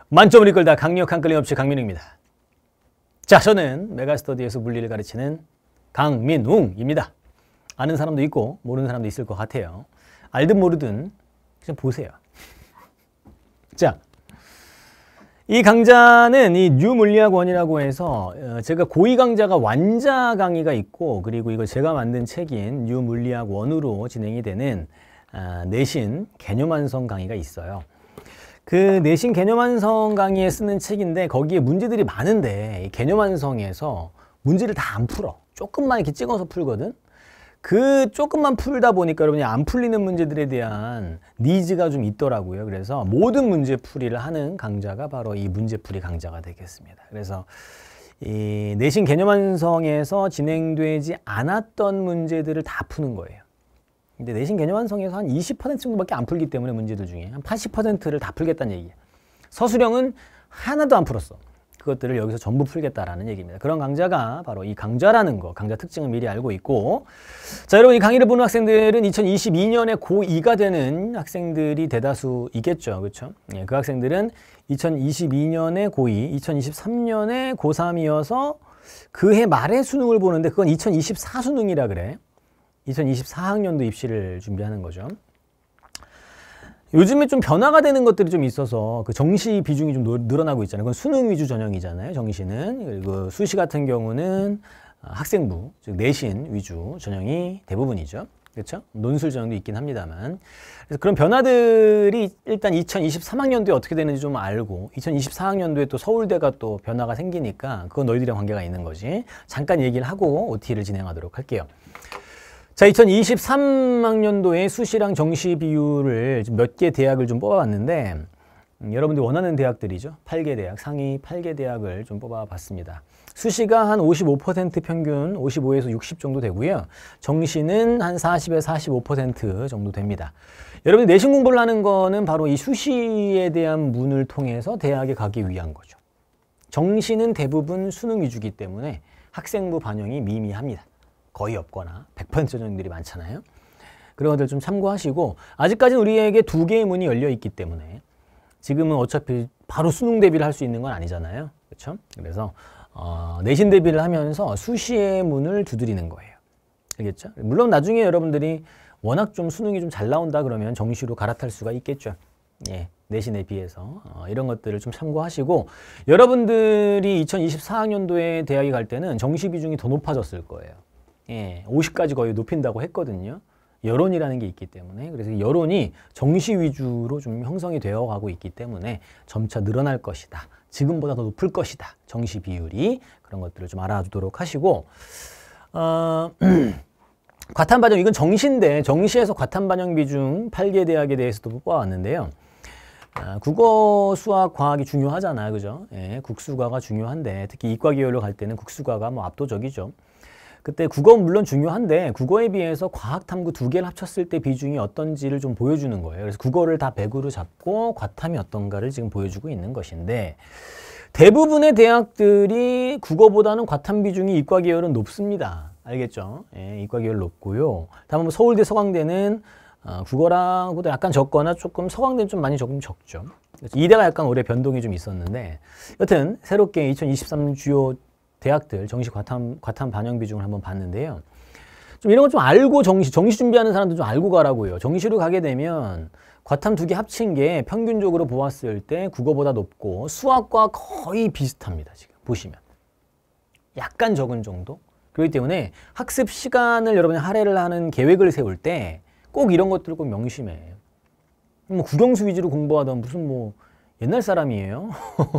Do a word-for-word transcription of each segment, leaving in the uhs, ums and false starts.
만점을 이끌다 강력한 끌림없이 강민웅입니다. 자, 저는 메가스터디에서 물리를 가르치는 강민웅입니다. 아는 사람도 있고 모르는 사람도 있을 것 같아요. 알든 모르든 그냥 보세요. 자, 이 강좌는 이 뉴물리학원이라고 해서 제가 고위 강좌가 완자 강의가 있고, 그리고 이거 제가 만든 책인 뉴물리학원으로 진행이 되는 내신 개념완성 강의가 있어요. 그 내신 개념완성 강의에 쓰는 책인데 거기에 문제들이 많은데 이 개념완성에서 문제를 다 안 풀어. 조금만 이렇게 찍어서 풀거든. 그 조금만 풀다 보니까 여러분이 안 풀리는 문제들에 대한 니즈가 좀 있더라고요. 그래서 모든 문제풀이를 하는 강좌가 바로 이 문제풀이 강좌가 되겠습니다. 그래서 이 내신 개념완성에서 진행되지 않았던 문제들을 다 푸는 거예요. 근데 내신 개념완성에서 한 이십 퍼센트 정도밖에 안 풀기 때문에 문제들 중에 한 팔십 퍼센트를 다 풀겠다는 얘기예요. 서술형은 하나도 안 풀었어. 그것들을 여기서 전부 풀겠다라는 얘기입니다. 그런 강좌가 바로 이 강좌라는 거, 강좌 특징을 미리 알고 있고, 자, 여러분 이 강의를 보는 학생들은 이천이십이 년에 고이가 되는 학생들이 대다수 있겠죠. 그렇죠? 예, 그 학생들은 이천이십이 년에 고이, 이천이십삼 년에 고삼이어서 그 해 말에 수능을 보는데 그건 이천이십사 수능이라 그래. 이천이십사 학년도 입시를 준비하는 거죠. 요즘에 좀 변화가 되는 것들이 좀 있어서 그 정시 비중이 좀 늘어나고 있잖아요. 그건 수능 위주 전형이잖아요. 정시는. 그리고 수시 같은 경우는 학생부, 즉 내신 위주 전형이 대부분이죠. 그렇죠? 논술 전형도 있긴 합니다만. 그래서 그런 변화들이 일단 이천이십삼 학년도에 어떻게 되는지 좀 알고, 이천이십사 학년도에 또 서울대가 또 변화가 생기니까 그건 너희들이랑 관계가 있는 거지. 잠깐 얘기를 하고 오티를 진행하도록 할게요. 자, 이천이십삼 학년도에 수시랑 정시 비율을 몇 개 대학을 좀 뽑아봤는데, 음, 여러분들이 원하는 대학들이죠. 팔 개 대학, 상위 팔 개 대학을 좀 뽑아봤습니다. 수시가 한 오십오 퍼센트 평균 오십오에서 육십 정도 되고요. 정시는 한 사십에서 사십오 퍼센트 정도 됩니다. 여러분이 내신 공부를 하는 거는 바로 이 수시에 대한 문을 통해서 대학에 가기 위한 거죠. 정시는 대부분 수능 위주이기 때문에 학생부 반영이 미미합니다. 거의 없거나 백 퍼센트 전형들이 많잖아요. 그런 것들 좀 참고하시고, 아직까지는 우리에게 두 개의 문이 열려 있기 때문에 지금은 어차피 바로 수능 대비를 할 수 있는 건 아니잖아요. 그렇죠? 그래서 어, 내신 대비를 하면서 수시의 문을 두드리는 거예요. 알겠죠? 물론 나중에 여러분들이 워낙 좀 수능이 좀 잘 나온다 그러면 정시로 갈아탈 수가 있겠죠. 예, 내신에 비해서 어, 이런 것들을 좀 참고하시고, 여러분들이 이천이십사 학년도에 대학에 갈 때는 정시 비중이 더 높아졌을 거예요. 예, 오십까지 거의 높인다고 했거든요. 여론이라는 게 있기 때문에. 그래서 여론이 정시 위주로 좀 형성이 되어 가고 있기 때문에 점차 늘어날 것이다. 지금보다 더 높을 것이다. 정시 비율이. 그런 것들을 좀 알아두도록 하시고, 어, 과탐 반영, 이건 정시인데 정시에서 과탐 반영 비중 팔 개 대학에 대해서도 뽑아왔는데요. 아, 국어, 수학, 과학이 중요하잖아요. 그죠? 예, 국수과가 중요한데 특히 이과 계열로 갈 때는 국수과가 뭐 압도적이죠. 그때 국어 물론 중요한데 국어에 비해서 과학, 탐구 두 개를 합쳤을 때 비중이 어떤지를 좀 보여주는 거예요. 그래서 국어를 다 백으로 잡고 과탐이 어떤가를 지금 보여주고 있는 것인데, 대부분의 대학들이 국어보다는 과탐 비중이 이과 계열은 높습니다. 알겠죠? 예, 이과 계열 높고요. 다만 뭐 서울대, 서강대는 어, 국어랑보다 약간 적거나 조금, 서강대는 좀 많이 조금 적죠. 이대가 약간 올해 변동이 좀 있었는데, 여튼 새롭게 이천이십삼 주요 대학들 정시 과탐, 과탐 반영 비중을 한번 봤는데요. 좀 이런 거 좀 알고 정시, 정시 준비하는 사람들 좀 알고 가라고요. 정시로 가게 되면 과탐 두 개 합친 게 평균적으로 보았을 때 국어보다 높고 수학과 거의 비슷합니다. 지금 보시면. 약간 적은 정도? 그렇기 때문에 학습 시간을 여러분이 할애를 하는 계획을 세울 때 꼭 이런 것들을 꼭 명심해. 뭐 국영수 위주로 공부하던 무슨 뭐 옛날 사람이에요.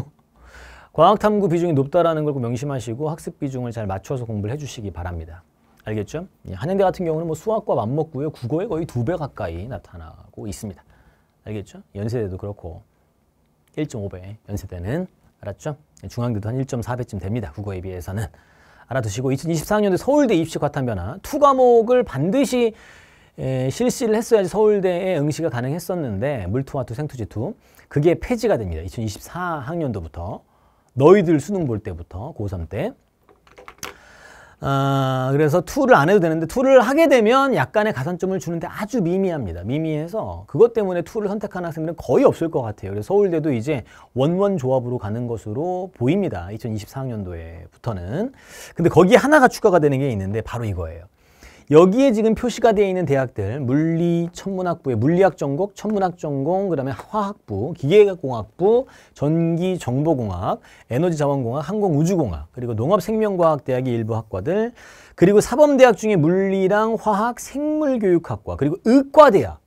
과학탐구 비중이 높다라는 걸 꼭 명심하시고 학습 비중을 잘 맞춰서 공부를 해주시기 바랍니다. 알겠죠? 한양대 같은 경우는 뭐 수학과 맞먹고요. 국어에 거의 두 배 가까이 나타나고 있습니다. 알겠죠? 연세대도 그렇고 일 점 오 배 연세대는. 알았죠? 중앙대도 한 일 점 사 배쯤 됩니다. 국어에 비해서는. 알아두시고, 이천이십사 학년도 서울대 입시 과탐 변화. 두 과목을 반드시 에, 실시를 했어야지 서울대에 응시가 가능했었는데, 물투와투, 생투지투. 그게 폐지가 됩니다. 이천이십사 학년도부터. 너희들 수능 볼 때부터, 고삼 때. 어, 그래서 이를 안 해도 되는데 이를 하게 되면 약간의 가산점을 주는데 아주 미미합니다. 미미해서 그것 때문에 이를 선택하는 학생들은 거의 없을 것 같아요. 그래서 서울대도 이제 원원 조합으로 가는 것으로 보입니다. 이천이십사 학년도에부터는. 근데 거기에 하나가 추가가 되는 게 있는데 바로 이거예요. 여기에 지금 표시가 되어 있는 대학들, 물리 천문학부의 물리학 전공, 천문학 전공, 그 다음에 화학부, 기계공학부, 전기정보공학, 에너지자원공학, 항공우주공학, 그리고 농업생명과학대학의 일부 학과들, 그리고 사범대학 중에 물리랑 화학, 생물교육학과, 그리고 의과대학.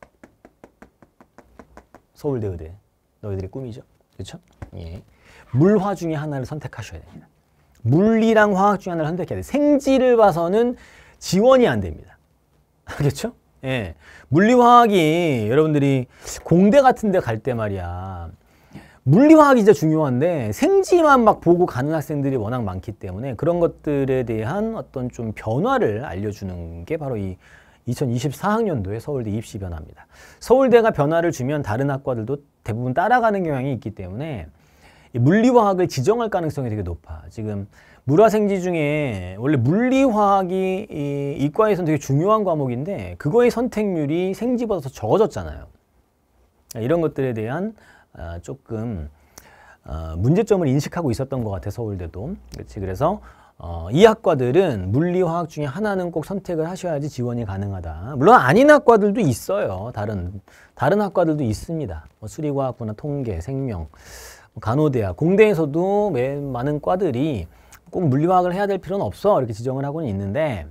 서울대 의대. 너희들의 꿈이죠. 그렇죠? 예. 물화 중에 하나를 선택하셔야 됩니다. 물리랑 화학 중에 하나를 선택해야 돼요. 생지를 봐서는 지원이 안 됩니다. 알겠죠? 예. 물리화학이 여러분들이 공대 같은 데 갈 때 말이야. 물리화학이 진짜 중요한데 생지만 막 보고 가는 학생들이 워낙 많기 때문에 그런 것들에 대한 어떤 좀 변화를 알려주는 게 바로 이 이천이십사 학년도의 서울대 입시 변화입니다. 서울대가 변화를 주면 다른 학과들도 대부분 따라가는 경향이 있기 때문에 이 물리화학을 지정할 가능성이 되게 높아. 지금 물화생지 중에 원래 물리화학이 이 이과에서는 되게 중요한 과목인데 그거의 선택률이 생지보다 더 적어졌잖아요. 이런 것들에 대한 조금 문제점을 인식하고 있었던 것 같아, 서울대도. 그렇지. 그래서 이 학과들은 물리화학 중에 하나는 꼭 선택을 하셔야지 지원이 가능하다. 물론 아닌 학과들도 있어요. 다른 다른 학과들도 있습니다. 뭐 수리과학부나 통계, 생명, 간호대학, 공대에서도 매 많은 과들이 꼭 물리화학을 해야 될 필요는 없어 이렇게 지정을 하고는 있는데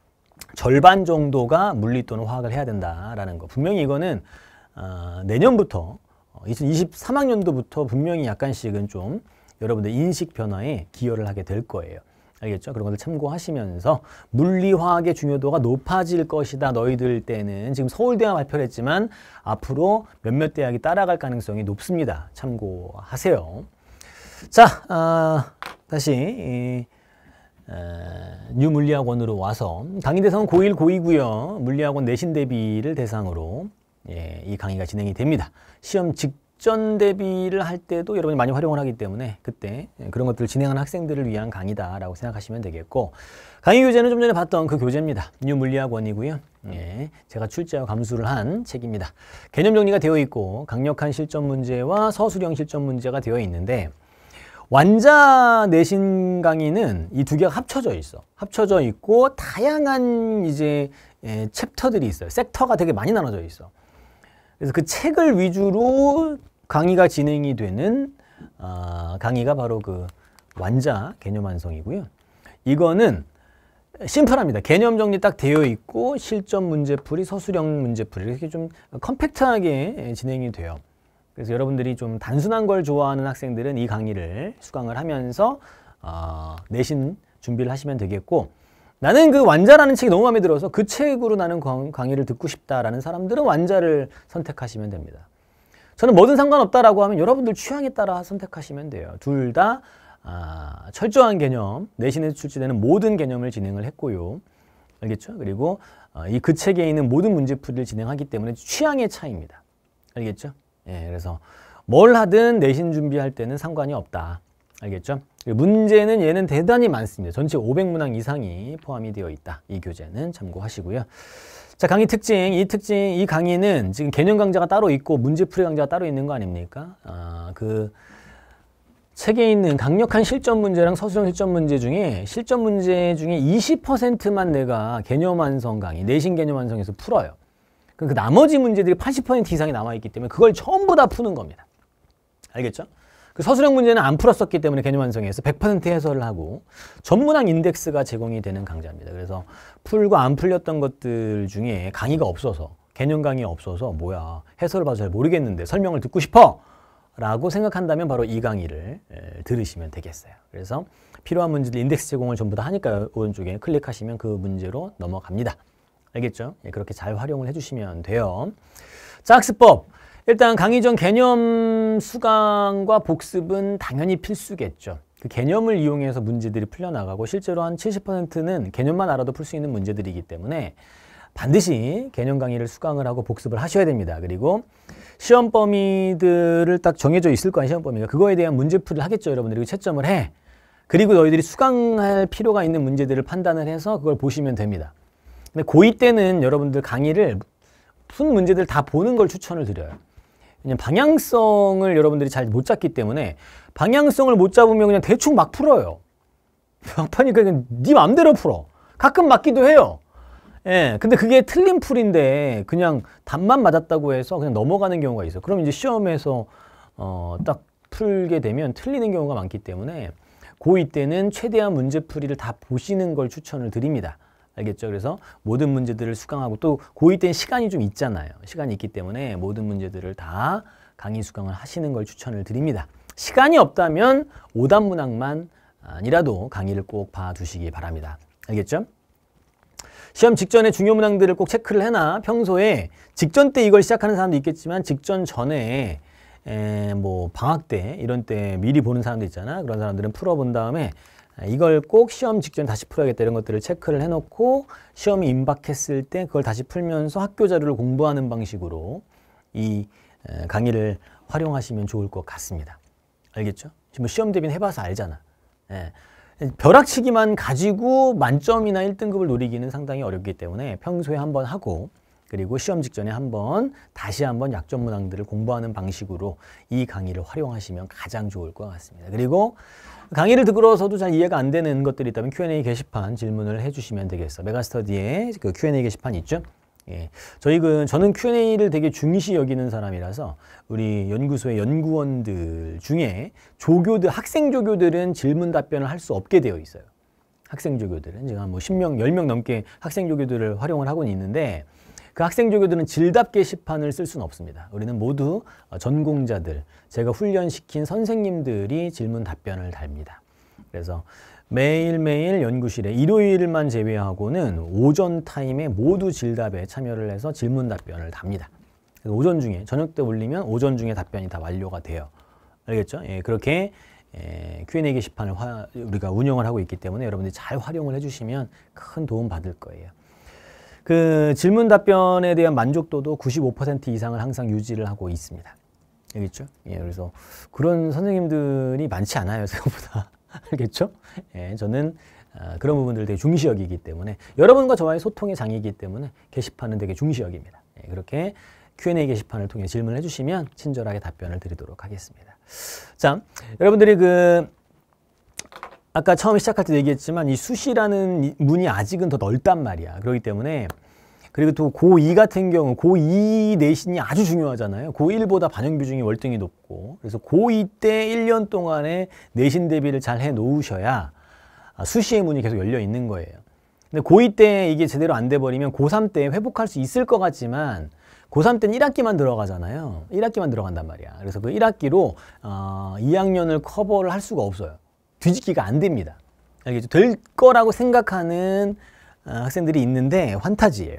절반 정도가 물리 또는 화학을 해야 된다라는 거. 분명히 이거는 어, 내년부터 이천이십삼 학년도부터 분명히 약간씩은 좀 여러분들 인식 변화에 기여를 하게 될 거예요. 알겠죠? 그런 것들 참고하시면서 물리화학의 중요도가 높아질 것이다. 너희들 때는 지금 서울대가 발표를 했지만 앞으로 몇몇 대학이 따라갈 가능성이 높습니다. 참고하세요. 자, 어, 다시 이, 어, 뉴 물리학원으로 와서 강의 대상은 고일, 고이고요. 물리학원 내신 대비를 대상으로 예, 이 강의가 진행이 됩니다. 시험 직전 대비를 할 때도 여러분이 많이 활용을 하기 때문에 그때 그런 것들을 진행하는 학생들을 위한 강의다라고 생각하시면 되겠고 강의 교재는 좀 전에 봤던 그 교재입니다. 뉴 물리학원이고요. 예, 제가 출제와 감수를 한 책입니다. 개념 정리가 되어 있고 강력한 실전 문제와 서술형 실전 문제가 되어 있는데 완자 내신 강의는 이 두 개가 합쳐져 있어. 합쳐져 있고 다양한 이제 예, 챕터들이 있어요. 섹터가 되게 많이 나눠져 있어. 그래서 그 책을 위주로 강의가 진행이 되는 어, 강의가 바로 그 완자 개념 완성이고요. 이거는 심플합니다. 개념 정리 딱 되어 있고 실전 문제풀이, 서술형 문제풀이 이렇게 좀 컴팩트하게 진행이 돼요. 그래서 여러분들이 좀 단순한 걸 좋아하는 학생들은 이 강의를 수강을 하면서 어, 내신 준비를 하시면 되겠고 나는 그 완자라는 책이 너무 마음에 들어서 그 책으로 나는 강의를 듣고 싶다라는 사람들은 완자를 선택하시면 됩니다. 저는 뭐든 상관없다라고 하면 여러분들 취향에 따라 선택하시면 돼요. 둘 다 아, 철저한 개념, 내신에서 출제되는 모든 개념을 진행을 했고요. 알겠죠? 그리고 어, 이 그 책에 있는 모든 문제풀이를 진행하기 때문에 취향의 차이입니다. 알겠죠? 예, 그래서 뭘 하든 내신 준비할 때는 상관이 없다. 알겠죠? 문제는 얘는 대단히 많습니다. 전체 오백 문항 이상이 포함이 되어 있다. 이 교재는 참고하시고요. 자, 강의 특징. 이 특징, 이 강의는 지금 개념 강좌가 따로 있고 문제풀이 강좌가 따로 있는 거 아닙니까? 아, 그 책에 있는 강력한 실전 문제랑 서술형 실전 문제 중에 실전 문제 중에 이십 퍼센트만 내가 개념 완성 강의, 내신 개념 완성에서 풀어요. 그 나머지 문제들이 팔십 퍼센트 이상이 남아있기 때문에 그걸 전부 다 푸는 겁니다. 알겠죠? 그 서술형 문제는 안 풀었었기 때문에 개념 완성에서 백 퍼센트 해설을 하고 전문학 인덱스가 제공이 되는 강좌입니다. 그래서 풀고 안 풀렸던 것들 중에 강의가 없어서 개념 강의 없어서 뭐야 해설을 봐서 잘 모르겠는데 설명을 듣고 싶어 라고 생각한다면 바로 이 강의를 들으시면 되겠어요. 그래서 필요한 문제들 인덱스 제공을 전부 다 하니까 오른쪽에 클릭하시면 그 문제로 넘어갑니다. 알겠죠? 예, 그렇게 잘 활용을 해주시면 돼요. 자, 학습법. 일단 강의 전 개념 수강과 복습은 당연히 필수겠죠. 그 개념을 이용해서 문제들이 풀려나가고 실제로 한 칠십 퍼센트는 개념만 알아도 풀 수 있는 문제들이기 때문에 반드시 개념 강의를 수강을 하고 복습을 하셔야 됩니다. 그리고 시험 범위들을 딱 정해져 있을 거 아니에요, 시험 범위가. 그거에 대한 문제풀이를 하겠죠, 여러분들이. 채점을 해. 그리고 너희들이 수강할 필요가 있는 문제들을 판단을 해서 그걸 보시면 됩니다. 근데 고이 때는 여러분들 강의를 푼 문제들 다 보는 걸 추천을 드려요. 왜냐면 방향성을 여러분들이 잘 못 잡기 때문에 방향성을 못 잡으면 그냥 대충 막 풀어요. 막판이니까 그냥 네 맘대로 풀어. 가끔 맞기도 해요. 예, 근데 그게 틀린 풀인데 그냥 답만 맞았다고 해서 그냥 넘어가는 경우가 있어요. 그럼 이제 시험에서 어, 딱 풀게 되면 틀리는 경우가 많기 때문에 고이 때는 최대한 문제풀이를 다 보시는 걸 추천을 드립니다. 알겠죠? 그래서 모든 문제들을 수강하고 또 고이 때는 시간이 좀 있잖아요. 시간이 있기 때문에 모든 문제들을 다 강의 수강을 하시는 걸 추천을 드립니다. 시간이 없다면 오답문항만 아니라도 강의를 꼭 봐두시기 바랍니다. 알겠죠? 시험 직전에 중요 문항들을 꼭 체크를 해놔. 평소에 직전 때 이걸 시작하는 사람도 있겠지만 직전 전에 에, 뭐 방학 때 이런 때 미리 보는 사람도 있잖아. 그런 사람들은 풀어본 다음에 이걸 꼭 시험 직전 다시 풀어야겠다 이런 것들을 체크를 해놓고 시험이 임박했을 때 그걸 다시 풀면서 학교 자료를 공부하는 방식으로 이 강의를 활용하시면 좋을 것 같습니다. 알겠죠? 지금 시험 대비는 해봐서 알잖아. 예. 벼락치기만 가지고 만점이나 일 등급을 노리기는 상당히 어렵기 때문에 평소에 한번 하고 그리고 시험 직전에 한번 다시 한번 약점 문항들을 공부하는 방식으로 이 강의를 활용하시면 가장 좋을 것 같습니다. 그리고 강의를 듣고서도 잘 이해가 안 되는 것들이 있다면 큐 앤 에이 게시판 질문을 해주시면 되겠어. 메가스터디에 그 큐 앤 에이 게시판 있죠? 예. 저희 그, 저는 큐 앤 에이를 되게 중시 여기는 사람이라서 우리 연구소의 연구원들 중에 조교들, 학생 조교들은 질문 답변을 할 수 없게 되어 있어요. 학생 조교들은 지금 한 뭐 십 명, 열 명 넘게 학생 조교들을 활용을 하고는 있는데 그 학생 조교들은 질답 게시판을 쓸 수는 없습니다. 우리는 모두 전공자들, 제가 훈련시킨 선생님들이 질문 답변을 답니다. 그래서 매일매일 연구실에 일요일만 제외하고는 오전 타임에 모두 질답에 참여를 해서 질문 답변을 답니다. 그래서 오전 중에, 저녁 때 올리면 오전 중에 답변이 다 완료가 돼요. 알겠죠? 예, 그렇게 예, 큐 앤 에이 게시판을 화, 우리가 운영을 하고 있기 때문에 여러분들이 잘 활용을 해주시면 큰 도움 받을 거예요. 그 질문 답변에 대한 만족도도 구십오 퍼센트 이상을 항상 유지를 하고 있습니다. 알겠죠? 예, 그래서 그런 선생님들이 많지 않아요, 생각보다. 알겠죠? 예, 저는 어, 그런 부분들을 되게 중시 여기기 때문에 여러분과 저와의 소통의 장이기 때문에 게시판은 되게 중시 여깁니다. 예, 그렇게 큐 앤 에이 게시판을 통해 질문을 해주시면 친절하게 답변을 드리도록 하겠습니다. 자, 여러분들이 그 아까 처음에 시작할 때 얘기했지만 이 수시라는 문이 아직은 더 넓단 말이야. 그렇기 때문에 그리고 또 고이 같은 경우 고이 내신이 아주 중요하잖아요. 고일보다 반영 비중이 월등히 높고 그래서 고이 때 일 년 동안의 내신 대비를 잘 해 놓으셔야 수시의 문이 계속 열려 있는 거예요. 근데 고이 때 이게 제대로 안 돼 버리면 고삼 때 회복할 수 있을 것 같지만 고삼 때는 일 학기만 들어가잖아요. 일 학기만 들어간단 말이야. 그래서 그 일 학기로 어, 이 학년을 커버를 할 수가 없어요. 뒤집기가 안 됩니다. 알겠죠? 될 거라고 생각하는 학생들이 있는데 환타지예요.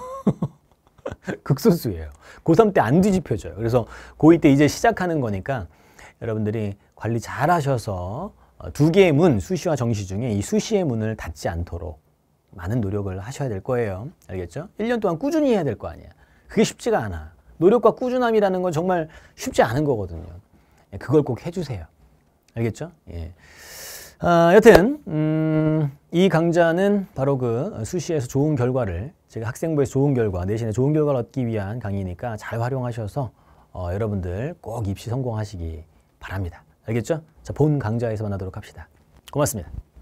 극소수예요. 고삼 때 안 뒤집혀져요. 그래서 고이 때 이제 시작하는 거니까 여러분들이 관리 잘 하셔서 두 개의 문, 수시와 정시 중에 이 수시의 문을 닫지 않도록 많은 노력을 하셔야 될 거예요. 알겠죠? 일 년 동안 꾸준히 해야 될 거 아니야. 그게 쉽지가 않아. 노력과 꾸준함이라는 건 정말 쉽지 않은 거거든요. 그걸 꼭 해주세요. 알겠죠? 예. 아, 여튼 음, 이 강좌는 바로 그 수시에서 좋은 결과를 제가 학생부에서 좋은 결과, 내신에 좋은 결과를 얻기 위한 강의니까 잘 활용하셔서 어, 여러분들 꼭 입시 성공하시기 바랍니다. 알겠죠? 자, 본 강좌에서 만나도록 합시다. 고맙습니다.